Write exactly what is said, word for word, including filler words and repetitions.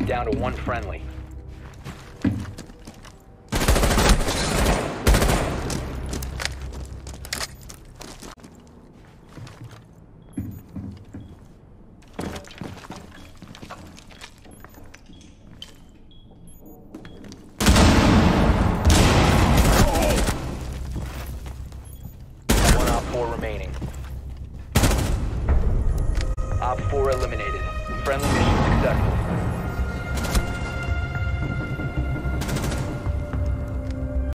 down to one friendly. One op four remaining. Op four eliminated. Friendly mission successful.